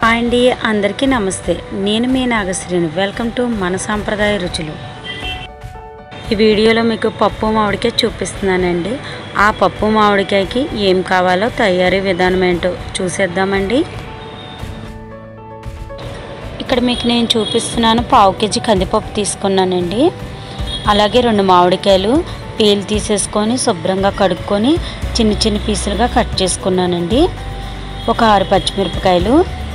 Hi అండి, అందరికీ నమస్తే. నేను మీ నాగశ్రీని. వెల్కమ్ టు మన సాంప్రదాయ రుచులు. ఈ వీడియోలో మీకు పప్పు మామిడికాయ చూపిస్తున్నానండి. ఆ పప్పు మామిడికాయకి ఏం కావాలో తయారీ విధానం ఏంటో చూసేద్దామండి. ఇక్కడ మీకు నేను చూపిస్తున్నాను, పావు కేజీ కందిపప్పు తీసుకున్నానండి. అలాగే 2 మామిడికాయలు పీల్ తీసేసుకొని శుభ్రంగా కడుక్కొని చిన్న చిన్న పీసులుగా కట్ చేసుకున్నానండి. ఒక 6 పచ్చిమిరపకాయలు.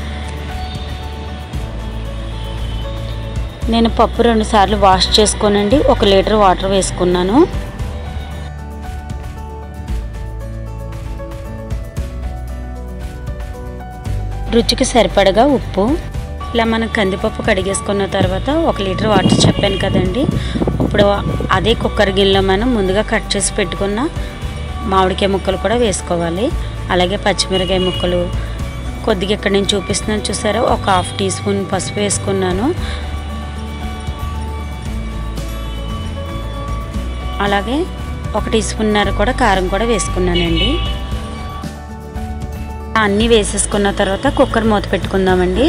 నేను పప్పు 2 సార్లు వాష్ చేసుకోనండి 1 లీటర్ వాటర్ వేసుకున్నాను. రుచికి సరిపడగా ఉప్పు. ఇలా మనం కందిపప్పు కడిగేసుకున్న తర్వాత 1 లీటర్ వాటర్ చెప్పాను కదండి. ఇప్పుడు అదే కుక్కర్ గిన్నెలో మనం ముందుగా కట్ చేసి పెట్టుకున్న మామిడికాయ ముక్కలు కూడా వేసుకోవాలి. అలాగే పచ్చిమిరకాయ ముక్కలు కొద్దిగా ఇక్కడ నేను చూపిస్తున్నాను చూసారా, ఒక 1/2 టీ స్పూన్ పసుపు వేసుకున్నాను. అలాగే 1 టీ స్పూన్నర కూడా కారం కూడా వేసుకున్నానండి. అన్నీ వేసేసుకున్న తర్వాత కుక్కర్ మూత పెట్టుకుందామండి.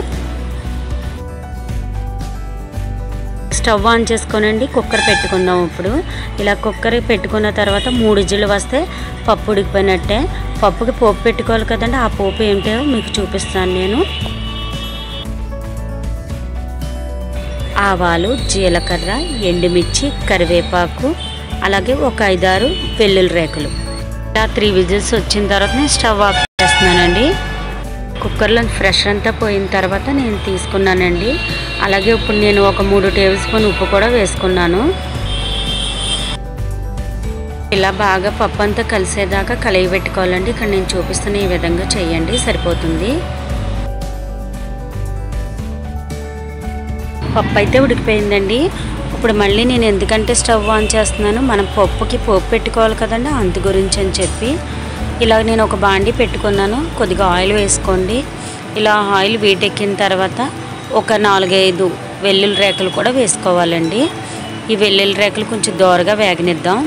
స్టవ్ ఆన్ చేసుకోనండి, కుక్కర్ పెట్టుకుందాం. ఇప్పుడు ఇలా కుక్కర్ పెట్టుకున్న తర్వాత 3 విజిల్లు వస్తే పప్పు ఉడికిపోయినట్టే. పప్పుకి పోపు పెట్టుకోవాలి కదండి, ఆ పోపు ఏంటో మీకు చూపిస్తాను నేను. ఆవాలు, జీలకర్ర, ఎండుమిర్చి, కరివేపాకు, అలాగే ఒక 5-6 వెల్లుల్లి రేకులు. ఇలా 3 విజిల్స్ వచ్చిన తర్వాత నేను స్టవ్ ఆఫ్ చేస్తున్నానండి. కుక్కర్లో ప్రెషర్ అంతా పోయిన తర్వాత నేను తీసుకున్నానండి. అలాగే ఇప్పుడు నేను ఒక 3 టేబుల్ స్పూన్ ఉప్పు కూడా వేసుకున్నాను. ఇలా బాగా పప్పు అంతా కలిసేదాకా కలయి పెట్టుకోవాలండి. ఇక్కడ నేను చూపిస్తున్న ఈ విధంగా చేయండి, సరిపోతుంది. పప్పు అయితే ఉడికిపోయిందండి. ఇప్పుడు మళ్ళీ నేను ఎందుకంటే స్టవ్ ఆన్ చేస్తున్నాను, మనం పప్పుకి పోపు పెట్టుకోవాలి కదండి, అందు గురించి అని చెప్పి ఇలా నేను ఒక బాండి పెట్టుకున్నాను. కొద్దిగా ఆయిల్ వేసుకోండి. ఇలా ఆయిల్ వీటెక్కిన తర్వాత ఒక 4-5 వెల్లుల్లి రేకులు కూడా వేసుకోవాలండి. ఈ వెల్లుల్లి రేకులు కొంచెం దోరగా వేగనిద్దాం.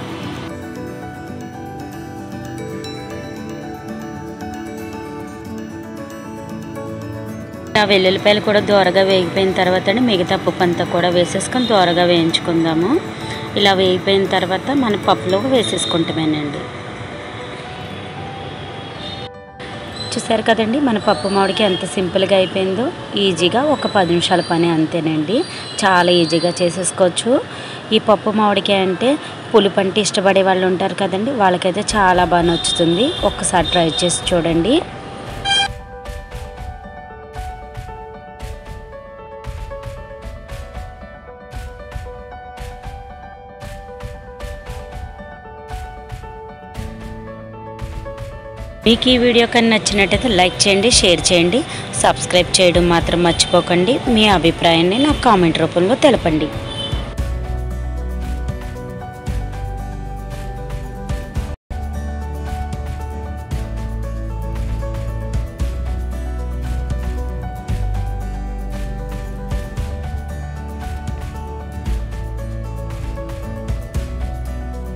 ఆ వెల్లుల్లిపాయలు కూడా దోరగా వేగిపోయిన తర్వాత మిగతా పప్పు అంతా కూడా వేసేసుకొని దోరగా వేయించుకుందాము. ఇలా వేగిపోయిన తర్వాత మన పప్పులోకి వేసేసుకుంటామేనండి. చూసారు కదండి, మన పప్పు మామిడికి ఎంత సింపుల్గా అయిపోయిందో. ఈజీగా ఒక 10 నిమిషాల పని అంతేనండి. చాలా ఈజీగా చేసేసుకోవచ్చు. ఈ పప్పు మామిడికాయ అంటే పులుపు అంటే ఇష్టపడే వాళ్ళు ఉంటారు కదండి, వాళ్ళకైతే చాలా బాగా నచ్చుతుంది. ఒక్కసారి ట్రై చేసి చూడండి. మీకు ఈ వీడియో కానీ నచ్చినట్టయితే లైక్ చేయండి, షేర్ చేయండి, సబ్స్క్రైబ్ చేయడం మాత్రం మర్చిపోకండి. మీ అభిప్రాయాన్ని నాకు కామెంట్ రూపంలో తెలపండి.